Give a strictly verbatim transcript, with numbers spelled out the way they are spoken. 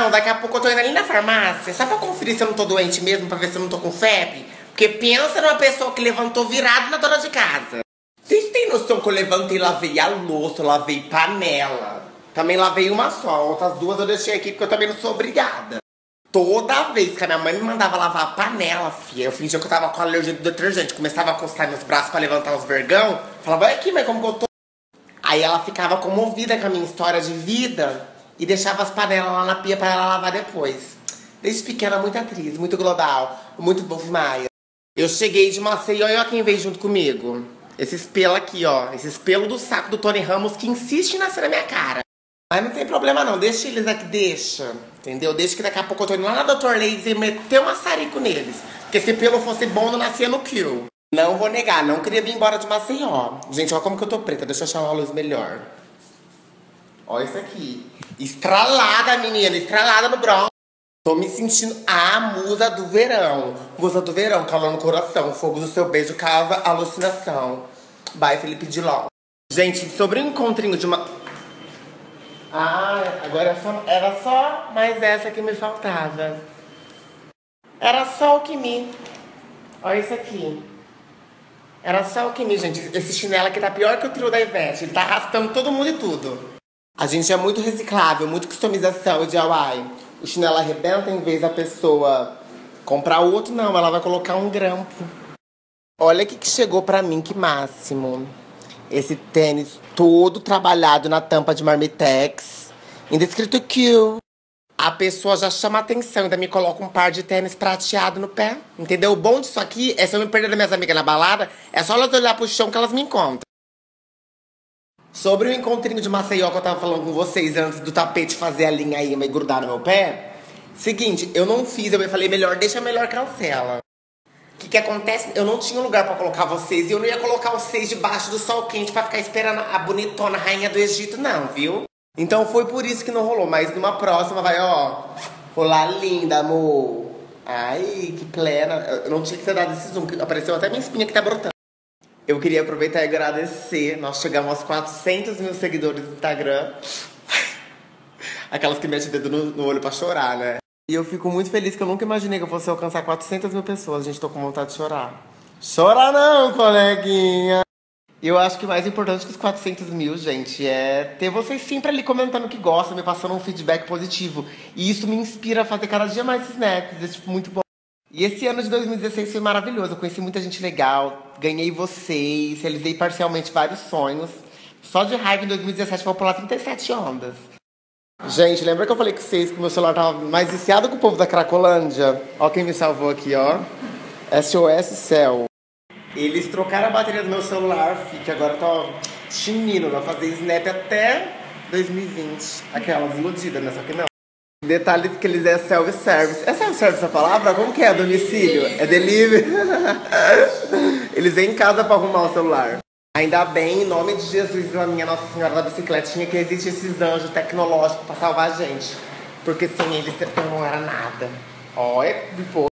Não, daqui a pouco eu tô indo ali na farmácia, só pra conferir se eu não tô doente mesmo, pra ver se eu não tô com febre. Porque pensa numa pessoa que levantou virado na dona de casa. Vocês têm noção que eu levantei e lavei a louça, eu lavei panela. Também lavei uma só, outras duas eu deixei aqui porque eu também não sou obrigada. Toda vez que a minha mãe me mandava lavar a panela, filha, eu fingia que eu tava com alergia do detergente. Começava a coçar meus braços pra levantar os vergão. Falava, olha aqui, mãe, como que eu tô. Aí ela ficava comovida com a minha história de vida e deixava as panelas lá na pia pra ela lavar depois. Desde pequena, muito atriz, muito global, muito Wolf Maia. Eu cheguei de Maceió e olha quem veio junto comigo. Esses pelos aqui, ó. Esses pelos do saco do Tony Ramos que insiste em nascer na minha cara. Mas não tem problema não, deixa eles aqui, deixa. Entendeu? Deixa que daqui a pouco eu tô indo lá na doutor Laser e meter um maçarico neles. Porque se pelo fosse bom, não nascia no kill. Não vou negar, não queria vir embora de Maceió. Gente, olha como que eu tô preta, deixa eu achar uma luz melhor. Olha isso aqui. Estralada, menina, estralada no bronze. Tô me sentindo a musa do verão. Musa do verão, calor no coração. Fogo do seu beijo causa alucinação. Bye, Felipe Dilon. Gente, sobre o encontrinho de uma... Ah, agora é só, era só mais essa que me faltava. Era só o que me... Olha isso aqui. Era só o que me, gente. Esse chinelo aqui tá pior que o trio da Ivete. Ele tá arrastando todo mundo e tudo. A gente é muito reciclável, muito customização e D I Y. O chinelo arrebenta, em vez da pessoa comprar outro, não. Ela vai colocar um grampo. Olha o que chegou pra mim, que máximo. Esse tênis todo trabalhado na tampa de Marmitex. Ainda escrito Q. A pessoa já chama atenção, ainda me coloca um par de tênis prateado no pé. Entendeu? O bom disso aqui é se eu me perder das minhas amigas na balada, é só elas olhar pro chão que elas me encontram. Sobre o encontrinho de Maceió que eu tava falando com vocês antes do tapete fazer a linha aí e grudar no meu pé. Seguinte, eu não fiz, eu falei, melhor deixa, melhor cancela. O que que acontece? Eu não tinha lugar pra colocar vocês e eu não ia colocar vocês debaixo do sol quente pra ficar esperando a bonitona rainha do Egito, não, viu? Então foi por isso que não rolou, mas numa próxima vai, ó, rolar linda, amor. Ai, que plena. Eu não tinha que ter dado esse zoom, que apareceu até minha espinha que tá brotando. Eu queria aproveitar e agradecer. Nós chegamos aos quatrocentos mil seguidores no Instagram. Aquelas que metem o dedo no, no olho pra chorar, né? E eu fico muito feliz que eu nunca imaginei que eu fosse alcançar quatrocentas mil pessoas. Gente, tô com vontade de chorar. Chora não, coleguinha! E eu acho que o mais importante que os quatrocentos mil, gente, é ter vocês sempre ali comentando o que gostam, me passando um feedback positivo. E isso me inspira a fazer cada dia mais snaps, é tipo, muito bom. E esse ano de dois mil e dezesseis foi maravilhoso. Eu conheci muita gente legal, ganhei vocês, realizei parcialmente vários sonhos. Só de raiva em dois mil e dezessete vou pular trinta e sete ondas. Gente, lembra que eu falei com vocês que o meu celular tava mais viciado que o povo da Cracolândia? Ó quem me salvou aqui, ó. S O S Cell. Eles trocaram a bateria do meu celular, que agora tá chinino, vai fazer snap até dois mil e vinte. Aquelas iludidas, né? Só que não. Detalhe que eles é self-service. É self-service essa palavra? Como que é? Domicílio? É delivery? Eles vêm em casa pra arrumar o celular. Ainda bem, em nome de Jesus, na minha Nossa Senhora da Bicicletinha, que existe esses anjos tecnológicos pra salvar a gente. Porque sem eles não era nada. Ó, é